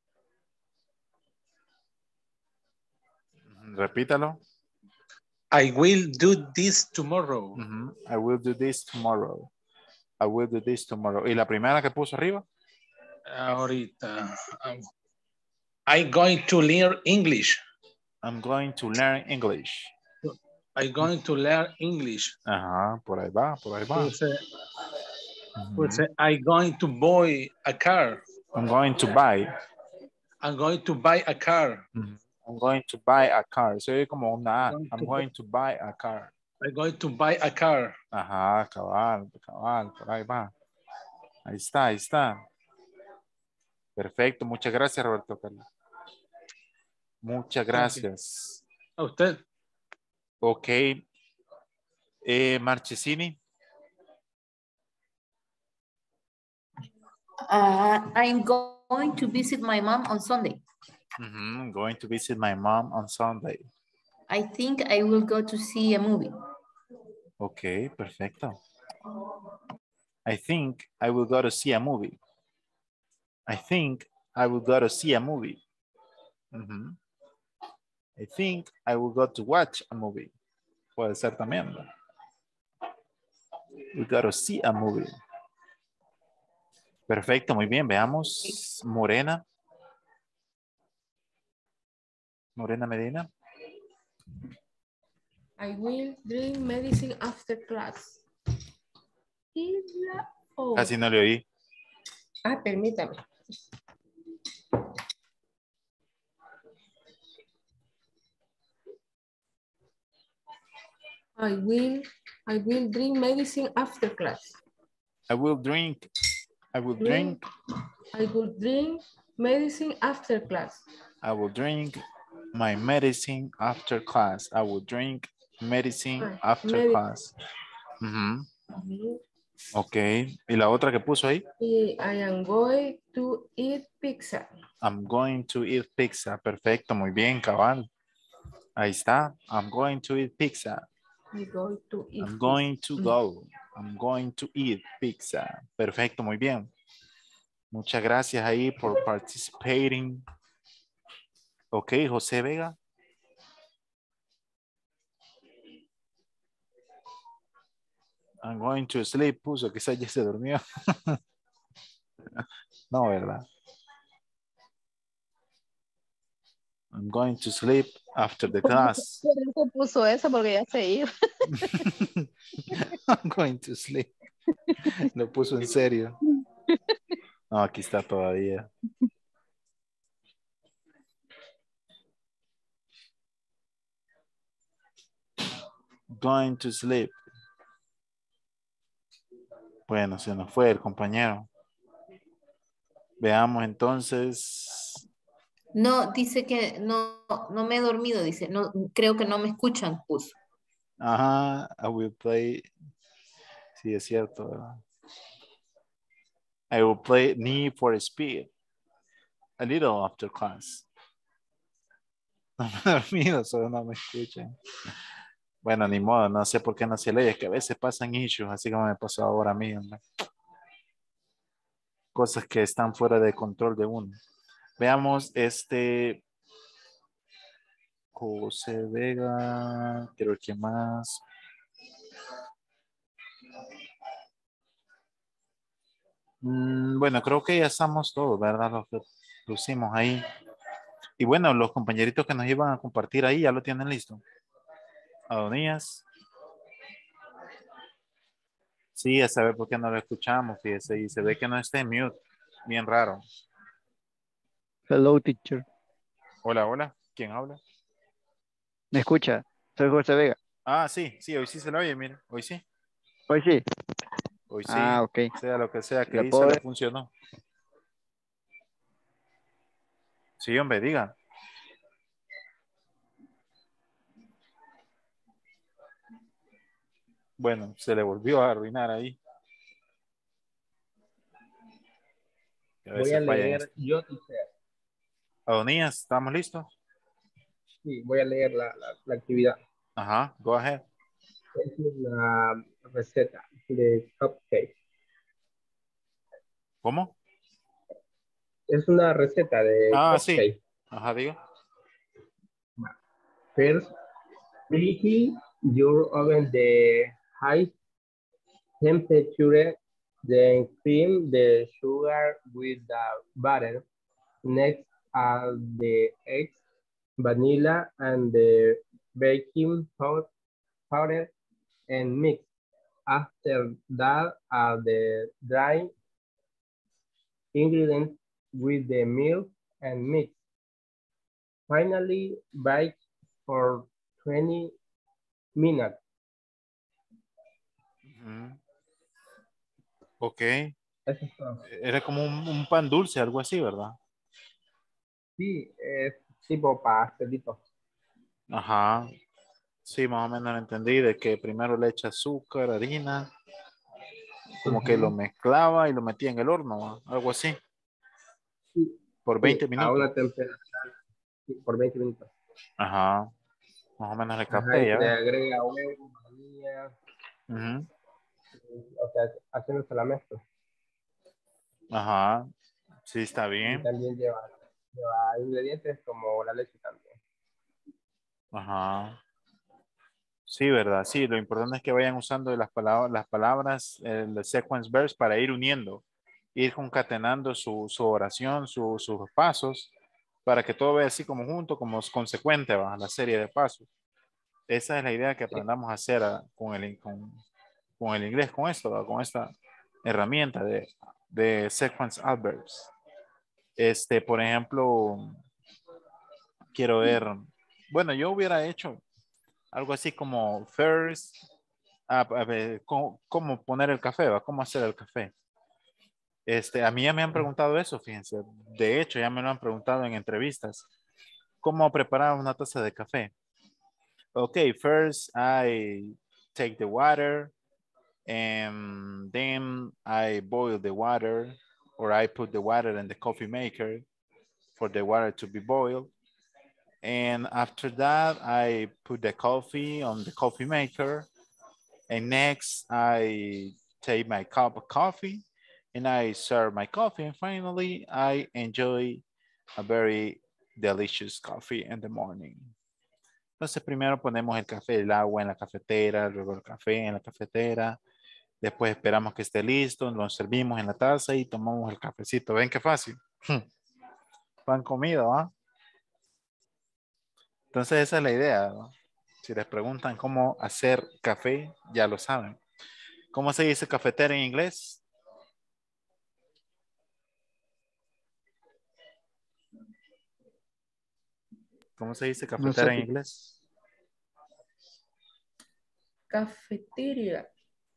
Repítalo. I will do this tomorrow. Uh-huh. I will do this tomorrow. I will do this tomorrow. ¿Y la primera que puso arriba? Ahorita. Um, I'm going to learn English. I'm going to learn English. I'm going to learn English. Ajá, por ahí va, por ahí va. Puede ser, Ujú. puede ser, I'm going to buy a car. I'm going to buy. I'm going to buy a car. Ujú. I'm going to buy a car. Se oye como una A. Going I'm to going to buy a car. I'm going to buy a car. Ajá, cabal, cabal, por ahí va. Ahí está, ahí está. Perfecto, muchas gracias, Roberto Carlos. Muchas gracias. A usted. Ok. Eh, Marchesini. Uh, I'm going to visit my mom on Sunday. Mhm, I'm going to visit my mom on Sunday. I think I will go to see a movie. Ok, perfecto. I think I will go to see a movie. I think I will go to see a movie. Mhm. I think I will go to watch a movie. Puede ser también. ¿No? We got to see a movie. Perfecto, muy bien. Veamos. Morena. Morena Medina. I will drink medicine after class. Isla o- Casi no le oí. Ah, permítame. I will, I will drink medicine after class. I will drink. I will drink. I will drink medicine after class. I will drink my medicine after class. I will drink medicine Ah, after medi- class. Ujú. Ujú. Ok. ¿Y la otra que puso ahí? Y I am going to eat pizza. I'm going to eat pizza. Perfecto, muy bien, cabal. Ahí está. I'm going to eat pizza. I'm going to eat I'm going pizza. to go. I'm going to eat pizza. Perfecto, muy bien. Muchas gracias ahí por participating. Ok, José Vega. I'm going to sleep. Puso, quizás ya se durmió. No, ¿verdad? I'm going to sleep after the class. Por eso puso eso porque ya se iba. I'm going to sleep. Lo puso en serio. No, aquí está todavía. Going to sleep. Bueno, se nos fue el compañero. Veamos entonces. No, dice que no, no me he dormido, dice. No, creo que no me escuchan, puso. Ajá, I will play. Sí, es cierto, ¿verdad? I will play Need for Speed. A little after class. No me he dormido, solo no me escuchan. Bueno, ni modo, no sé por qué no se lee, es que a veces pasan issues, así como me pasó ahora a mí, hombre. Cosas que están fuera de control de uno. Veamos este José Vega, quiero ver quién más. Mm, bueno, creo que ya estamos todos, ¿verdad? Los que pusimos ahí. Y bueno, los compañeritos que nos iban a compartir ahí ya lo tienen listo. Adonías. Sí, a saber por qué no lo escuchamos, fíjese, y se ve que no está en mute. Bien raro. Hello, teacher. Hola, hola. ¿Quién habla? ¿Me escucha? Soy José Vega. Ah, sí, sí, hoy sí se lo oye, mire. Hoy sí. Hoy sí. Hoy sí. Ah, ok. Sea lo que sea que ¿La hizo, puedo le ver? funcionó. Sí, hombre, diga. Bueno, se le volvió a arruinar ahí. A Voy a veces fallan leer esto. yo teacher. Adonías, ¿estamos listos? Sí, voy a leer la, la, la actividad. Ajá, go ahead. Es una receta de cupcake. ¿Cómo? Es una receta de Ah, sí. cupcake. Ajá, diga. First, preheat your oven the high temperature, then cream the sugar with the butter. Next, add the eggs, vanilla, and the baking powder powder and mix. After that, add the dry ingredients with the milk and mix. Finally, bake for twenty minutes. Ujú. Ok. Eso es todo. Era como un, un pan dulce, algo así, ¿verdad? Sí, es tipo pastelito. Ajá. Sí, más o menos lo entendí, de que primero le echa azúcar, harina, como que lo Ujú. mezclaba y lo metía en el horno, ¿va? Algo así, Sí, por veinte sí, a minutos. una temperatura sí, por veinte minutos. Ajá, más o menos le Ajá, capté, y ya se le ves. agrega huevo, vainilla, Ujú. o sea, haciéndose la mezcla. Ajá, sí, está Y bien. también lleva, lleva ingredientes como la leche también. Ajá. Sí, ¿verdad? Sí, lo importante es que vayan usando las palabras, las palabras, el sequence verse para ir uniendo, ir concatenando su, su oración, su- sus pasos, para que todo vea así como junto, como es consecuente, ¿va? La serie de pasos. Esa es la idea que Sí, aprendamos a hacer a- con, el, con, con el inglés, con esto, ¿va? Con esta herramienta de, de sequence adverbs. Este, por ejemplo, quiero ver, bueno, yo hubiera hecho algo así como first, a, a ver, ¿cómo, cómo poner el café, ¿va? ¿Cómo hacer el café? Este, a mí ya me han preguntado eso, fíjense. De hecho, ya me lo han preguntado en entrevistas. ¿Cómo preparar una taza de café? Okay, first I take the water and then I boil the water or I put the water in the coffee maker for the water to be boiled. And after that, I put the coffee on the coffee maker. And next, I take my cup of coffee and I serve my coffee. And finally, I enjoy a very delicious coffee in the morning. Entonces, primero ponemos el café, el agua en la cafetera, luego el café en la cafetera. Después esperamos que esté listo, lo servimos en la taza y tomamos el cafecito. ¿Ven qué fácil? Pan comido, ¿ah? Entonces, esa es la idea, ¿no? Si les preguntan cómo hacer café, ya lo saben. ¿Cómo se dice cafetera en inglés? ¿Cómo se dice No sé. cafetera en inglés? Cafetería.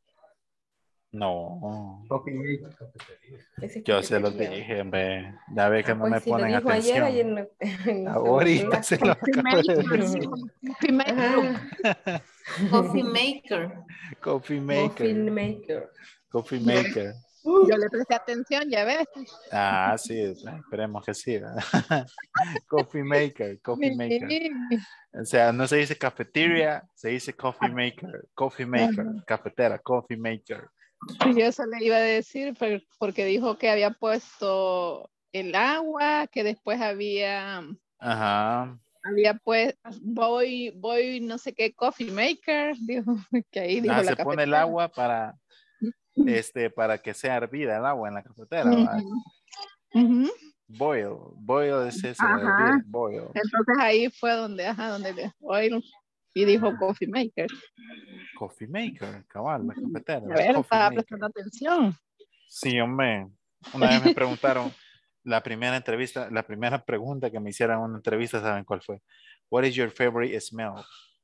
No, coffee mate. Ese es yo se los cafetería. dije, hombre. Ya ve que Ah, no pues me si lo ponen dijo ayer, ayer atención. en, la- en nuestra Ahorita se clase. lo Coffee acabo de maker, decir. dijo, coffee maker. Ajá. Coffee maker. Coffee Muffin maker. maker. Coffee Yo, maker. yo le presté atención, ya ves. Ah, sí, esperemos que sí. ¿verdad? Coffee maker, coffee maker. Sí. O sea, no se dice cafeteria, se dice coffee maker, coffee maker, Ajá. cafetera, coffee maker. Y yo eso le iba a decir pero- porque dijo que había puesto el agua, que después había, Ajá. había pues, voy, voy, no sé qué, coffee maker, dijo, que ahí dijo Ah, la se pone el cafetera. agua para, este, para que sea hervida el agua en la cafetera, ¿va? Ujú, ujú. Boil, boil es eso, hervir, Ajá. boil. Entonces ahí fue donde, ajá, donde le oír y dijo coffee maker. Coffee maker, cabal, la cafetera, A ver, coffee estaba maker. prestando atención. Sí, hombre. Una vez me preguntaron, la primera entrevista, la primera pregunta que me hicieron en una entrevista, ¿saben cuál fue? What is your favorite smell?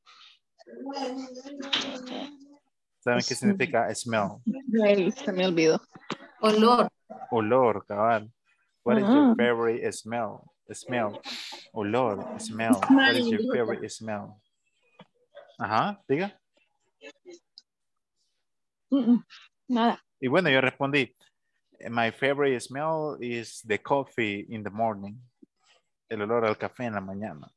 ¿Saben qué significa smell? Ay, se me olvidó. Olor. Olor, cabal. What is your Ah. favorite smell? Smell. Olor, smell. What is Smelling, your dijo usted. favorite smell? Ajá, diga. Mm, mm, nada. Y bueno, yo respondí, my favorite smell is the coffee in the morning. El olor al café en la mañana.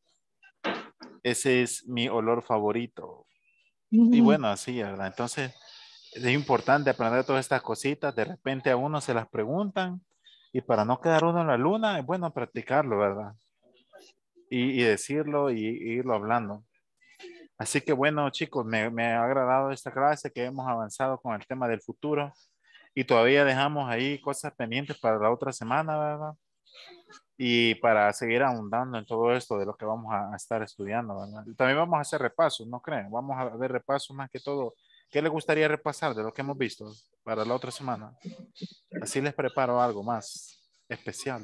Ese es mi olor favorito. Y Ujú. bueno, así, ¿verdad? Entonces, es importante aprender todas estas cositas. De repente a uno se las preguntan y para no quedar uno en la luna, es bueno practicarlo, ¿verdad? Y, y decirlo y, y irlo hablando. Así que bueno, chicos, me, me ha agradado esta clase que hemos avanzado con el tema del futuro y todavía dejamos ahí cosas pendientes para la otra semana, ¿verdad? Y para seguir ahondando en todo esto de lo que vamos a, a estar estudiando, ¿verdad? También vamos a hacer repasos, ¿no creen? Vamos a ver repasos más que todo. ¿Qué les gustaría repasar de lo que hemos visto para la otra semana? Así les preparo algo más especial.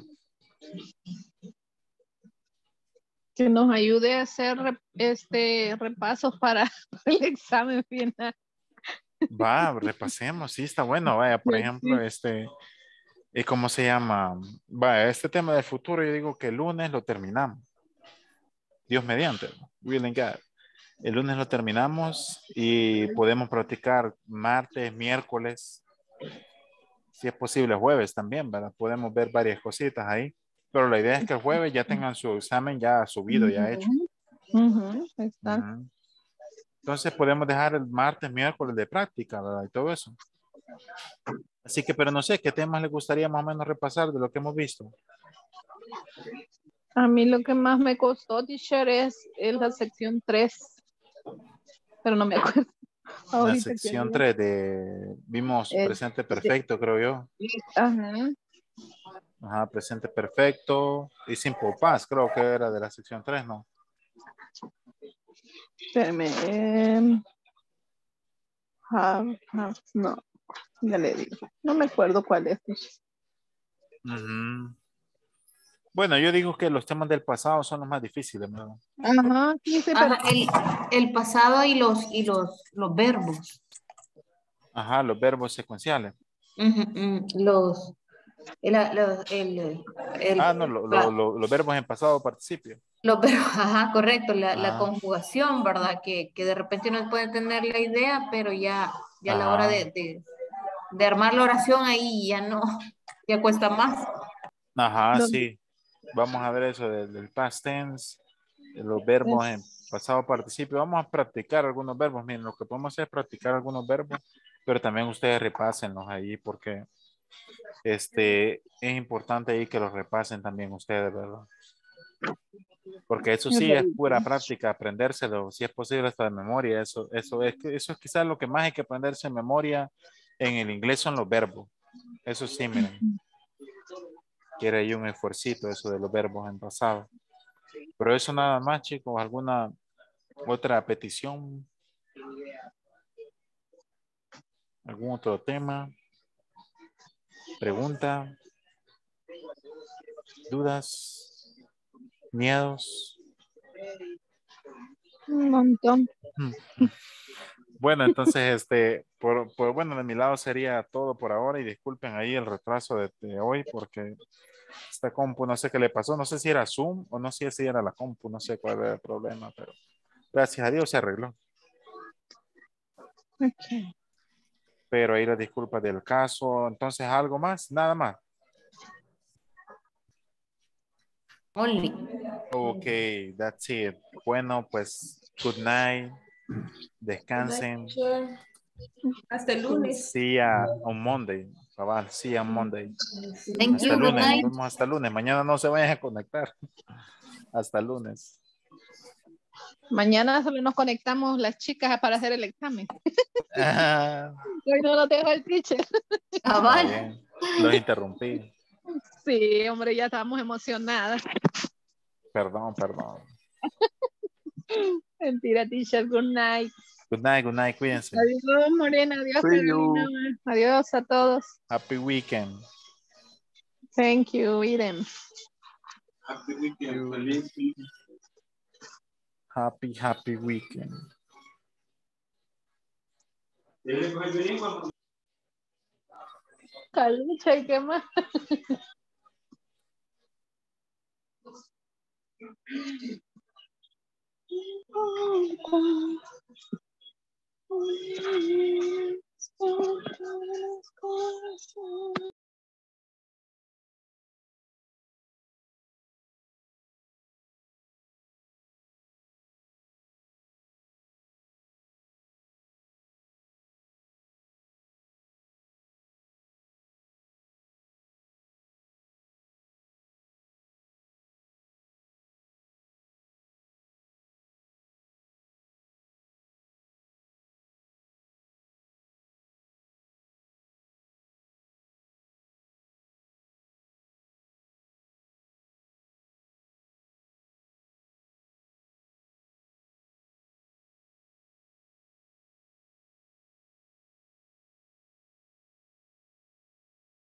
Que nos ayude a hacer re- este repasos para el examen final. Va, repasemos, sí, está bueno. Vaya, por Sí, ejemplo, sí. este, eh, ¿cómo se llama? Vaya, este tema del futuro, yo digo que el lunes lo terminamos. Dios mediante, willing God. El lunes lo terminamos y podemos practicar martes, miércoles, si es posible jueves también, ¿verdad? Podemos ver varias cositas ahí. Pero la idea es que el jueves ya tengan su examen ya subido, ya hecho. Ujú, ujú, está. Ujú. Entonces podemos dejar el martes, miércoles de práctica, ¿verdad? Y todo eso. Así que, pero no sé, ¿qué temas les gustaría más o menos repasar de lo que hemos visto? A mí lo que más me costó, teacher, es, es la sección tres, pero no me acuerdo La ahorita qué sección día. tres de, vimos Es- presente perfecto, creo yo. Ajá. Ajá, presente perfecto y simple past, creo que era de la sección tres, ¿no? Espérame. em, have, have, no, ya le digo. No me acuerdo cuál es. teacher. Ujú. Bueno, yo digo que los temas del pasado son los más difíciles, ¿no? Ajá, sí, sí, pero Ajá, el, el pasado y los, y los, los verbos. Ajá, los verbos secuenciales. Ujú, mm, los, el, los- el, el- Ah, no, lo- lo- la- lo- los verbos en pasado participio. los verbos, ajá, correcto, la, la Ah, conjugación, ¿verdad? Que, que de repente uno puede tener la idea, pero ya, ya a la hora ajá, de, de, de armar la oración ahí ya no, ya cuesta más. ajá, ¿dónde sí. Vamos a ver eso del, del past tense, de los verbos en es? pasado participio. Vamos a practicar algunos verbos. Miren, lo que podemos hacer es practicar algunos verbos, pero también ustedes repásenlos ahí porque este, es importante ahí que los repasen también ustedes, ¿verdad? Porque eso sí es pura práctica, aprendérselo, si es posible hasta de memoria. Eso, eso, es, que- eso es quizás lo que más hay que aprenderse en memoria en el inglés son los verbos. Eso sí, miren, quiere ahí un esfuercito eso de los verbos en pasado. Pero eso nada más, chicos, alguna otra petición, algún otro tema, pregunta, dudas, miedos. Un montón. Bueno, entonces, este, por, por- bueno, de mi lado sería todo por ahora y disculpen ahí el retraso de, de hoy porque esta compu, no sé qué le pasó, no sé si era Zoom o no sé si era la compu, no sé cuál era el problema, pero gracias a Dios se arregló. Ok. Pero ahí las disculpas del caso, entonces algo más, nada más. Only. Ok, that's it. Bueno, pues, good night, descansen. Hasta el lunes. See ya on Monday, cabal, see ya on Monday. Thank Hasta you, good lunes, nos night. vemos hasta lunes. Mañana no se vayan a conectar. Hasta lunes. Mañana solo nos conectamos las chicas para hacer el examen. Ah, Hoy no lo dejo el teacher. está Cabal. bien. Los interrumpí. Sí, hombre, ya estábamos emocionadas. Perdón, perdón. Mentira, teacher. Good night. Good night, good night. Cuídense. Adiós, Morena. Adiós, See Carolina. you. Adiós a todos. Happy weekend. Thank you, Eden. Happy, happy weekend. Calucha, ¿y qué más?